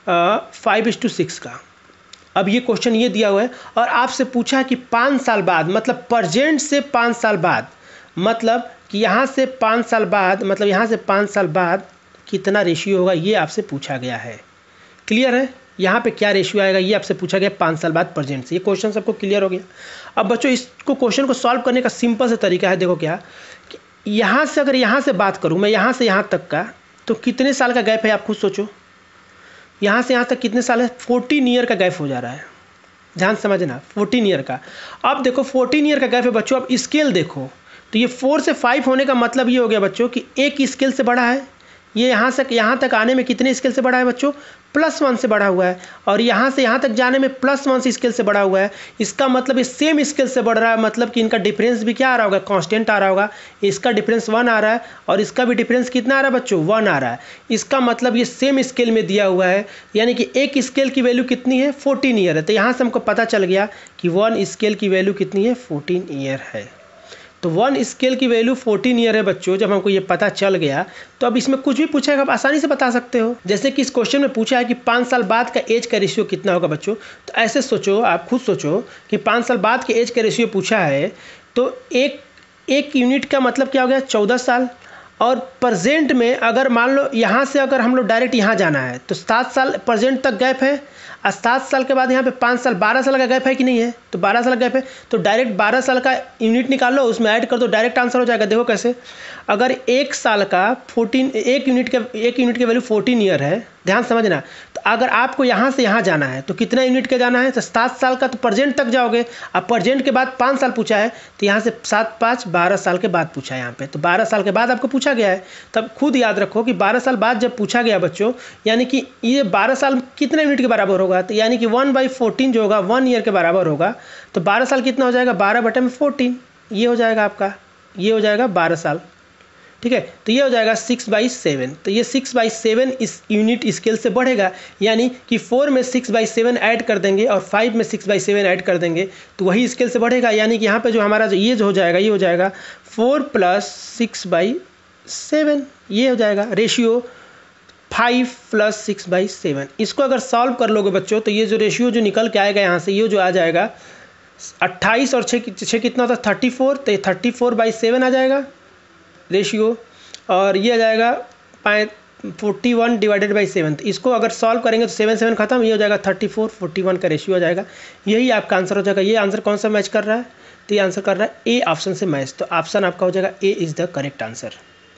5:6 का। अब ये क्वेश्चन ये दिया हुआ है और आपसे पूछा है कि 5 साल बाद, मतलब प्रेजेंट से 5 साल बाद, मतलब कि यहाँ से 5 साल बाद, मतलब यहाँ से 5 साल बाद कितना रेशियो होगा, ये आपसे पूछा गया है। क्लियर है, यहाँ पे क्या रेशियो आएगा ये आपसे पूछा गया 5 साल बाद प्रेजेंट से। ये क्वेश्चन सबको क्लियर हो गया। अब बच्चों इसको क्वेश्चन को सॉल्व करने का सिंपल सा तरीका है, देखो क्या कि यहाँ से अगर यहाँ से बात करूँ मैं, यहाँ से यहाँ तक का, तो कितने साल का गैप है आप खुद सोचो। यहाँ से यहाँ तक कितने साल है, 14 ईयर का गैप हो जा रहा है। ध्यान समझना, 14 ईयर का। अब देखो 14 ईयर का गैप है बच्चों, अब स्केल देखो, तो ये 4 से 5 होने का मतलब ये हो गया बच्चों कि एक स्केल से बड़ा है। ये यहाँ से यहाँ तक आने में कितने स्केल से बढ़ा है बच्चों, +1 से बढ़ा हुआ है, और यहाँ से यहाँ तक जाने में +1 स्केल से बढ़ा हुआ है। इसका मतलब ये सेम स्केल से बढ़ रहा है, मतलब कि इनका डिफरेंस भी क्या आ रहा होगा, कांस्टेंट आ रहा होगा। इसका डिफरेंस 1 आ रहा है और इसका भी डिफरेंस कितना आ रहा है बच्चों, 1 आ रहा है। इसका मतलब ये सेम स्केल में दिया हुआ है, यानी कि एक स्केल की वैल्यू कितनी है, 14 ईयर है। तो यहाँ से हमको पता चल गया कि 1 स्केल की वैल्यू कितनी है, 14 ईयर है। तो 1 स्केल की वैल्यू 14 ईयर है बच्चों। जब हमको ये पता चल गया तो अब इसमें कुछ भी पूछेगा आप आसानी से बता सकते हो। जैसे कि इस क्वेश्चन में पूछा है कि 5 साल बाद का एज का रेशियो कितना होगा बच्चों, तो ऐसे सोचो, आप खुद सोचो कि 5 साल बाद के एज का रेशियो पूछा है, तो एक यूनिट का मतलब क्या हो गया, 14 साल। और प्रेजेंट में अगर मान लो यहाँ से अगर हम लोग डायरेक्ट यहाँ जाना है तो 7 साल प्रेजेंट तक गैप है, और 7 साल के बाद यहाँ पे 5 साल, 12 साल का गैप है कि नहीं है, तो 12 साल का गैप है, तो डायरेक्ट 12 साल का यूनिट निकाल लो, उसमें ऐड कर दो, डायरेक्ट आंसर हो जाएगा। देखो कैसे, अगर एक साल का 14, एक यूनिट की वैल्यू 14 ईयर है, ध्यान समझना। तो अगर आपको यहाँ से यहाँ जाना है तो कितना यूनिट का जाना है, तो 7 साल का, तो प्रेजेंट तक जाओगे। अब प्रेजेंट के बाद 5 साल पूछा है, तो यहाँ से 7 5 12 साल के बाद पूछा है यहाँ पे, तो 12 साल के बाद आपको पूछा गया है। तब खुद याद रखो कि 12 साल बाद जब पूछा गया बच्चों, यानी कि ये 12 साल कितने यूनिट के बराबर होगा, तो यानी कि 1/14 जो होगा 1 ईयर के बराबर होगा। तो 12 साल कितना हो जाएगा, 12/14, ये हो जाएगा आपका, ये हो जाएगा 12 साल। ठीक है, तो ये हो जाएगा 6/7। तो ये 6/7 इस यूनिट स्केल से बढ़ेगा, यानी कि 4 में 6/7 ऐड कर देंगे और 5 में 6/7 ऐड कर देंगे तो वही स्केल से बढ़ेगा। यानी कि यहाँ पे जो हमारा जो ये जो हो जाएगा, ये हो जाएगा 4 + 6/7, ये हो जाएगा रेशियो 5 + 6/7। इसको अगर सॉल्व कर लोगे बच्चों तो ये जो रेशियो जो निकल के आएगा यहाँ से, ये जो आ जाएगा 28 और 6 कितना होता है, 34। तो ये 34/7 आ जाएगा रेशियो, और ये आ जाएगा 41/7। इसको अगर सॉल्व करेंगे तो 7 7 खत्म, ये हो जाएगा 34 41 का रेशियो हो जाएगा। यही आपका आंसर हो जाएगा। ये आंसर कौन सा मैच कर रहा है, तो ये आंसर कर रहा है ए ऑप्शन से मैच। तो ऑप्शन आपका हो जाएगा A is the correct answer.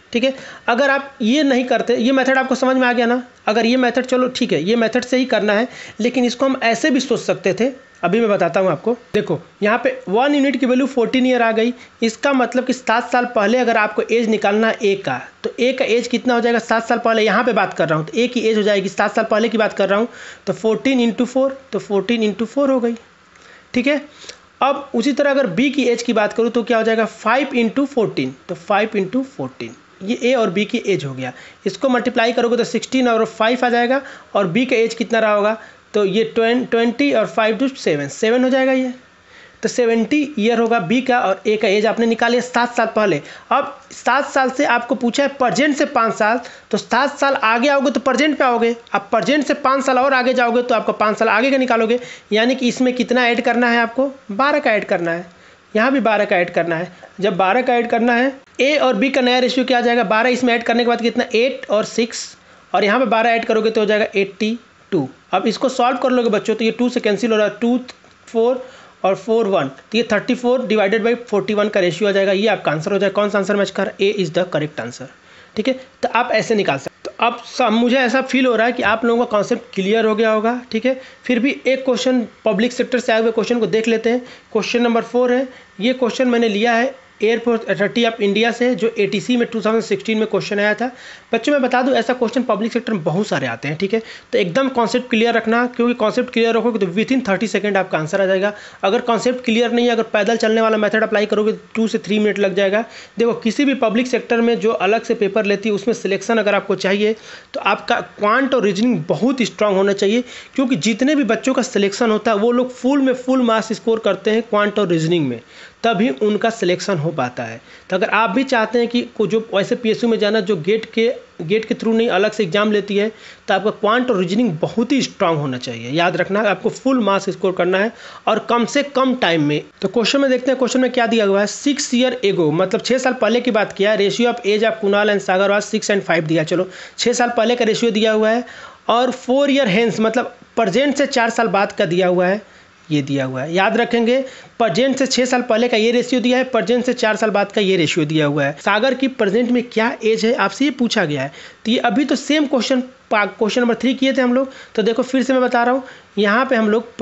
ठीक है। अगर आप ये नहीं करते, ये मेथड आपको समझ में आ गया ना, अगर ये मेथड, चलो ठीक है, ये मेथड से ही करना है, लेकिन इसको हम ऐसे भी सोच सकते थे। अभी मैं बताता हूँ आपको। देखो यहाँ पे 1 यूनिट की वैल्यू 14 ईयर आ गई। इसका मतलब कि 7 साल पहले अगर आपको एज निकालना है ए का, तो ए का एज कितना हो जाएगा 7 साल पहले, यहाँ पे बात कर रहा हूँ तो ए की एज हो जाएगी 7 साल पहले की बात कर रहा हूँ, तो 14 इंटू 4, तो 14 इंटू 4 हो गई, ठीक है। अब उसी तरह अगर बी की एज की बात करूँ तो क्या हो जाएगा 5 इंटू 14, तो 5 इंटू 14, ये ए और बी की एज हो गया। इसको मल्टीप्लाई करोगे तो 16 और 5 आ जाएगा, और बी का एज कितना रहा होगा, तो ये 20 और 5 टू 7 हो जाएगा ये, तो 70 ईयर होगा बी का, और ए का एज आपने निकाली 7 साल पहले। अब 7 साल से आपको पूछा है प्रेजेंट से 5 साल, तो 7 साल आगे आओगे तो प्रेजेंट पे आओगे, अब प्रेजेंट से 5 साल और आगे जाओगे तो आपको 5 साल आगे का निकालोगे, यानी कि इसमें कितना ऐड करना है आपको, 12 का ऐड करना है, यहाँ भी 12 का ऐड करना है। जब 12 का ऐड करना है, ए और बी का नया रेशियो क्या आ जाएगा, 12 इसमें ऐड करने के बाद कितना 8 और 6, और यहाँ पे 12 ऐड करोगे तो हो जाएगा 82। अब इसको सॉल्व कर लोगे बच्चों तो ये 2 से कैंसिल हो रहा है, 2 4 और 4 1, तो ये 34 डिवाइडेड बाई 41 का रेशियो आ जाएगा। ये आपका आंसर हो जाएगा। कौन सा आंसर मैच कर, A is the correct answer, ठीक है। तो आप ऐसे निकाल सकते। तो अब मुझे ऐसा फील हो रहा है कि आप लोगों का कॉन्सेप्ट क्लियर हो गया होगा, ठीक है। फिर भी एक क्वेश्चन पब्लिक सेक्टर से आए हुए क्वेश्चन को देख लेते हैं। क्वेश्चन नंबर 4 है, ये क्वेश्चन मैंने लिया है एयरफोर्स अथॉरिटी ऑफ इंडिया से, जो ATC में 2016 में क्वेश्चन आया था। बच्चों मैं बता दूं ऐसा क्वेश्चन पब्लिक सेक्टर में बहुत सारे आते हैं, ठीक है। तो एकदम कॉन्सेप्ट क्लियर रखना, क्योंकि कॉन्सेप्ट क्लियर रखोगे तो विद इन 30 सेकंड आपका आंसर आ जाएगा। अगर कॉन्सेप्ट क्लियर नहीं है, अगर पैदल चलने वाला मेथड अप्लाई करोगे 2 से 3 मिनट लग जाएगा। देखो किसी भी पब्लिक सेक्टर में जो अलग से पेपर लेती है उसमें सिलेक्शन अगर आपको चाहिए तो आपका क्वांट और रीजनिंग बहुत स्ट्रांग होना चाहिए, क्योंकि जितने भी बच्चों का सिलेक्शन होता है वो लोग फुल मार्क्स स्कोर करते हैं क्वांट और रीजनिंग में, तभी उनका सिलेक्शन हो पाता है। तो अगर आप भी चाहते हैं कि जो वैसे PSU में जाना जो गेट के थ्रू नहीं अलग से एग्जाम लेती है, तो आपका क्वांट और रीजनिंग बहुत ही स्ट्रांग होना चाहिए। याद रखना आपको फुल मार्क्स स्कोर करना है और कम से कम टाइम में। तो क्वेश्चन में देखते हैं, क्वेश्चन में क्या दिया हुआ है, 6 ईयर एगो, मतलब 6 साल पहले की बात किया है। Ratio of age of Kunal and Sagar was 6 and 5 दिया, चलो 6 साल पहले का रेशियो दिया हुआ है, और 4 ईयर हेंस मतलब प्रेजेंट से 4 साल बाद का दिया हुआ है, ये दिया हुआ है। याद रखेंगे प्रेजेंट से 6 साल पहले का ये रेशियो दिया है, प्रेजेंट से 4 साल बाद का ये रेशियो दिया हुआ है। सागर की प्रेजेंट में क्या एज है आपसे ये पूछा गया है। तो ये अभी तो सेम क्वेश्चन नंबर 3 किए थे हम लोग। तो देखो फिर से मैं बता रहा हूँ, यहाँ पे हम लोग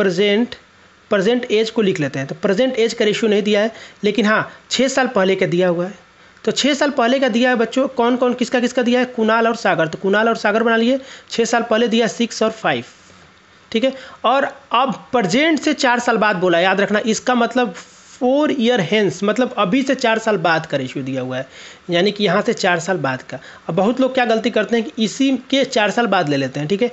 प्रेजेंट एज को लिख लेते हैं। तो प्रेजेंट एज का रेशियो नहीं दिया है, लेकिन हाँ 6 साल पहले का दिया हुआ है। तो 6 साल पहले का दिया है बच्चों, कौन कौन किसका दिया है, कुणाल और सागर। तो कुणाल और सागर बना लिए। 6 साल पहले दिया 6 और 5, ठीक है। और अब प्रेजेंट से 4 साल बाद बोला, याद रखना इसका मतलब 4 ईयर हेंस, मतलब अभी से 4 साल बाद का रेशियो दिया हुआ है, यानी कि यहाँ से 4 साल बाद का। अब बहुत लोग क्या गलती करते हैं कि इसी के 4 साल बाद ले लेते हैं, ठीक है।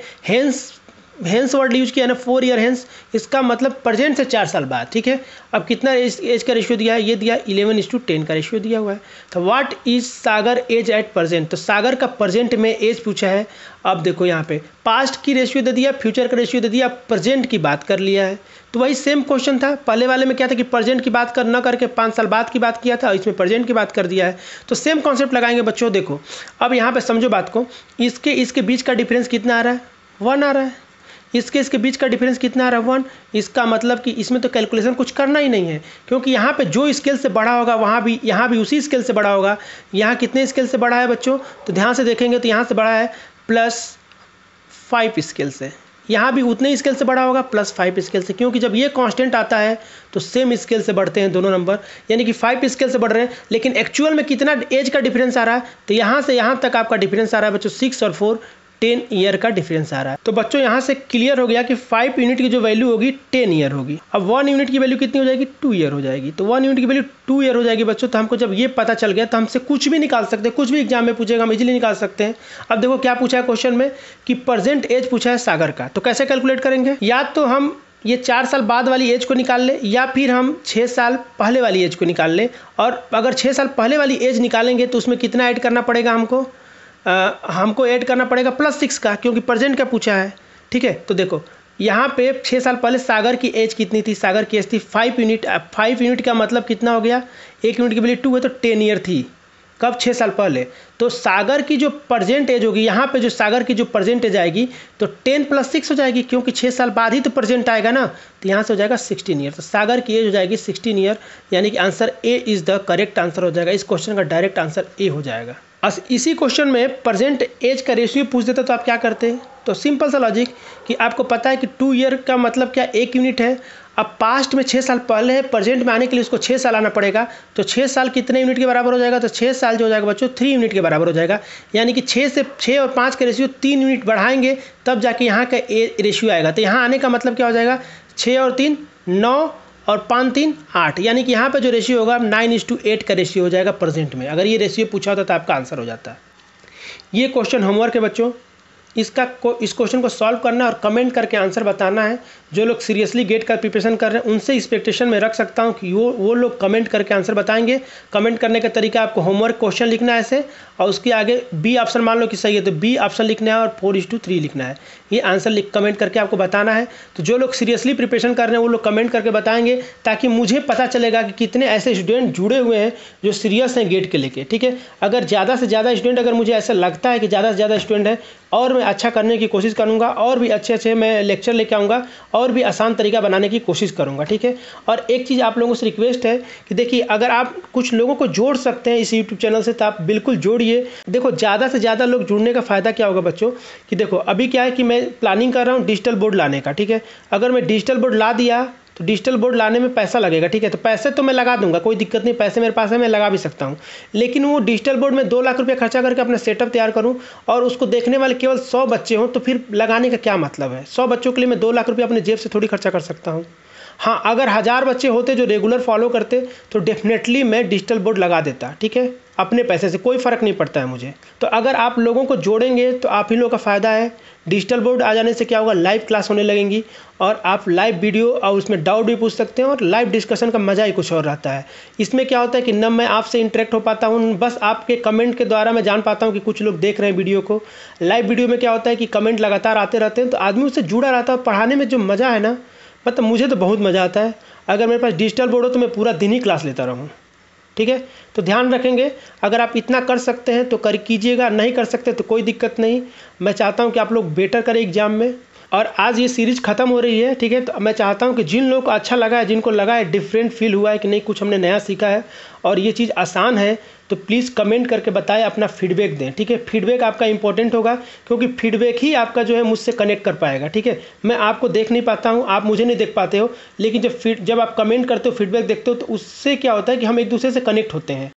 हेंस वर्ड यूज किया ना, 4 ईयर हेंस, इसका मतलब प्रेजेंट से 4 साल बाद, ठीक है। अब कितना एज का रेशियो दिया है, ये दिया 11:10 का रेशियो दिया हुआ है। तो what is Sagar age at present, तो सागर का प्रेजेंट में एज पूछा है। अब देखो यहाँ पे पास्ट की रेशियो दे दिया, फ्यूचर का रेशियो दे दिया, प्रेजेंट की बात कर लिया है। तो वही सेम क्वेश्चन था, पहले वाले में क्या था कि प्रेजेंट की बात न करके 5 साल बाद की बात किया था, इसमें प्रेजेंट की बात कर दिया है। तो सेम कॉन्सेप्ट लगाएंगे बच्चों। देखो अब यहाँ पे समझो बात को, इसके बीच का डिफरेंस कितना आ रहा है, 1 आ रहा है। इसके बीच का डिफरेंस कितना आ रहा है, 1। इसका मतलब कि इसमें तो कैलकुलेशन कुछ करना ही नहीं है, क्योंकि यहाँ पे जो स्केल से बड़ा होगा यहाँ भी उसी स्केल से बड़ा होगा। यहाँ कितने स्केल से बड़ा है बच्चों, तो ध्यान से देखेंगे तो यहाँ से बड़ा है +5 स्केल से, यहाँ भी उतने स्केल से बड़ा होगा +5 स्केल से, क्योंकि जब ये कांस्टेंट आता है तो सेम स्केल से बढ़ते हैं दोनों नंबर, यानी कि 5 स्केल से बढ़ रहे हैं। लेकिन एक्चुअल में कितना एज का डिफरेंस आ रहा है, तो यहाँ से यहाँ तक आपका डिफरेंस आ रहा है बच्चों 6 और 4, 10 ईयर का डिफरेंस आ रहा है। तो बच्चों यहाँ से क्लियर हो गया कि 5 यूनिट की जो वैल्यू होगी 10 ईयर होगी। अब 1 यूनिट की वैल्यू कितनी हो जाएगी, 2 ईयर हो जाएगी। तो 1 यूनिट की वैल्यू 2 ईयर हो जाएगी बच्चों। तो हमको जब ये पता चल गया तो हमसे कुछ भी निकाल सकते हैं, कुछ भी एग्जाम में पूछेगा हम इजीली निकाल सकते हैं। अब देखो क्या पूछा है क्वेश्चन में कि प्रेजेंट एज पूछा है सागर का, तो कैसे कैलकुलेट करेंगे, या तो हम ये 4 साल बाद वाली एज को निकाल ले, या फिर हम 6 साल पहले वाली एज को निकाल ले। और अगर 6 साल पहले वाली एज निकालेंगे तो उसमें कितना ऐड करना पड़ेगा हमको ऐड करना पड़ेगा +6 का, क्योंकि प्रेजेंट का पूछा है, ठीक है। तो देखो यहाँ पे 6 साल पहले सागर की एज कितनी थी, सागर की एज थी 5 यूनिट। 5 यूनिट का मतलब कितना हो गया, 1 यूनिट की वैल्यू 2 है तो 10 ईयर थी, कब 6 साल पहले। तो सागर की जो प्रेजेंट एज होगी, यहाँ पे जो सागर की जो प्रेजेंट एज आएगी तो 10 + 6 हो जाएगी, क्योंकि 6 साल बाद ही तो प्रेजेंट आएगा ना। तो यहाँ से हो जाएगा 16 ईयर। तो सागर की एज हो जाएगी 16 ईयर, यानी कि answer A is the correct answer हो जाएगा। इस क्वेश्चन का डायरेक्ट आंसर ए हो जाएगा। इसी क्वेश्चन में प्रेजेंट एज का रेशियो पूछ देता तो आप क्या करते? तो सिंपल सा लॉजिक कि आपको पता है कि 2 ईयर का मतलब क्या 1 यूनिट है। अब पास्ट में 6 साल पहले है, प्रेजेंट में आने के लिए उसको 6 साल आना पड़ेगा। तो 6 साल कितने यूनिट के बराबर हो जाएगा? तो 6 साल जो हो जाएगा बच्चों 3 यूनिट के बराबर हो जाएगा। यानी कि 6 और 5 का रेशियो 3 यूनिट बढ़ाएंगे तब जाके यहाँ का रेशियो आएगा। तो यहाँ आने का मतलब क्या हो जाएगा? 6 और 3 9 और 5 3 8, यानी कि यहाँ पे जो रेशियो होगा 9:8 का रेशियो हो जाएगा प्रेजेंट में। अगर ये रेशियो पूछा होता तो आपका आंसर हो जाता है। ये क्वेश्चन होमवर्क है बच्चों, इस क्वेश्चन को सॉल्व करना और कमेंट करके आंसर बताना है। जो लोग सीरियसली गेट का प्रिपरेशन कर रहे हैं उनसे एक्सपेक्टेशन में रख सकता हूं कि वो लोग कमेंट करके आंसर बताएंगे। कमेंट करने का तरीका आपको होमवर्क क्वेश्चन लिखना है ऐसे, और उसके आगे बी ऑप्शन मान लो कि सही है तो बी ऑप्शन लिखना है और 4:3 लिखना है। ये आंसर कमेंट करके आपको बताना है। तो जो लोग सीरियसली प्रिपरेशन कर रहे हैं वो लोग कमेंट करके बताएंगे, ताकि मुझे पता चलेगा कि कितने ऐसे स्टूडेंट जुड़े हुए हैं जो सीरियस हैं गेट के लेके। ठीक है, अगर ज़्यादा से ज़्यादा स्टूडेंट, अगर मुझे ऐसा लगता है कि ज़्यादा से ज़्यादा स्टूडेंट है, और मैं अच्छा करने की कोशिश करूंगा, और भी अच्छे मैं लेक्चर लेके आऊँगा, और भी आसान तरीका बनाने की कोशिश करूंगा। ठीक है, और एक चीज़ आप लोगों से रिक्वेस्ट है कि देखिए, अगर आप कुछ लोगों को जोड़ सकते हैं इस यूट्यूब चैनल से तो आप बिल्कुल जोड़िए। देखो, ज़्यादा से ज़्यादा लोग जुड़ने का फ़ायदा क्या होगा बच्चों कि देखो, अभी क्या है कि मैं प्लानिंग कर रहा हूँ डिजिटल बोर्ड लाने का। ठीक है, अगर मैं डिजिटल बोर्ड ला दिया तो डिजिटल बोर्ड लाने में पैसा लगेगा। ठीक है, तो पैसे तो मैं लगा दूंगा, कोई दिक्कत नहीं, पैसे मेरे पास है, मैं लगा भी सकता हूं। लेकिन वो डिजिटल बोर्ड में 2 लाख रुपये खर्चा करके अपना सेटअप तैयार करूं और उसको देखने वाले केवल 100 बच्चे हों, तो फिर लगाने का क्या मतलब है? 100 बच्चों के लिए मैं 2 लाख रुपये अपने जेब से थोड़ी खर्चा कर सकता हूँ। हाँ, अगर 1000 बच्चे होते जो रेगुलर फॉलो करते तो डेफिनेटली मैं डिजिटल बोर्ड लगा देता। ठीक है, अपने पैसे से, कोई फ़र्क नहीं पड़ता है मुझे। तो अगर आप लोगों को जोड़ेंगे तो आप ही लोगों का फ़ायदा है। डिजिटल बोर्ड आ जाने से क्या होगा, लाइव क्लास होने लगेंगी और आप लाइव वीडियो और उसमें डाउट भी पूछ सकते हैं, और लाइव डिस्कशन का मज़ा ही कुछ और रहता है। इसमें क्या होता है कि न मैं आपसे इंटरेक्ट हो पाता हूँ, बस आपके कमेंट के द्वारा मैं जान पाता हूँ कि कुछ लोग देख रहे हैं वीडियो को। लाइव वीडियो में क्या होता है कि कमेंट लगातार आते रहते हैं, तो आदमी उससे जुड़ा रहता है। पढ़ाने में जो मज़ा है ना, मतलब मुझे तो बहुत मज़ा आता है। अगर मेरे पास डिजिटल बोर्ड हो तो मैं पूरा दिन ही क्लास लेता रहूँ। ठीक है, तो ध्यान रखेंगे। अगर आप इतना कर सकते हैं तो कीजिएगा, नहीं कर सकते तो कोई दिक्कत नहीं। मैं चाहता हूं कि आप लोग बेटर करें एग्जाम में। और आज ये सीरीज़ ख़त्म हो रही है। ठीक है, तो मैं चाहता हूं कि जिन लोगों को अच्छा लगा है, जिनको लगा है डिफरेंट फील हुआ है कि नहीं कुछ हमने नया सीखा है और ये चीज़ आसान है, तो प्लीज़ कमेंट करके बताएं, अपना फीडबैक दें। ठीक है, फीडबैक आपका इंपॉर्टेंट होगा, क्योंकि फीडबैक ही आपका जो है मुझसे कनेक्ट कर पाएगा। ठीक है, मैं आपको देख नहीं पाता हूँ, आप मुझे नहीं देख पाते हो, लेकिन जब आप कमेंट करते हो, फीडबैक देखते हो, तो उससे क्या होता है कि हम एक दूसरे से कनेक्ट होते हैं।